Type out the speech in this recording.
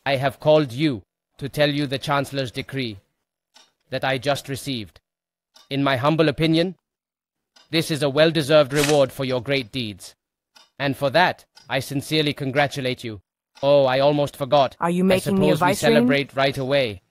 I have called you to tell you the Chancellor's decree that I just received. In my humble opinion, this is a well-deserved reward for your great deeds. And for that, I sincerely congratulate you. Oh, I almost forgot. Are you making me a I suppose we vicereine? celebrate right away.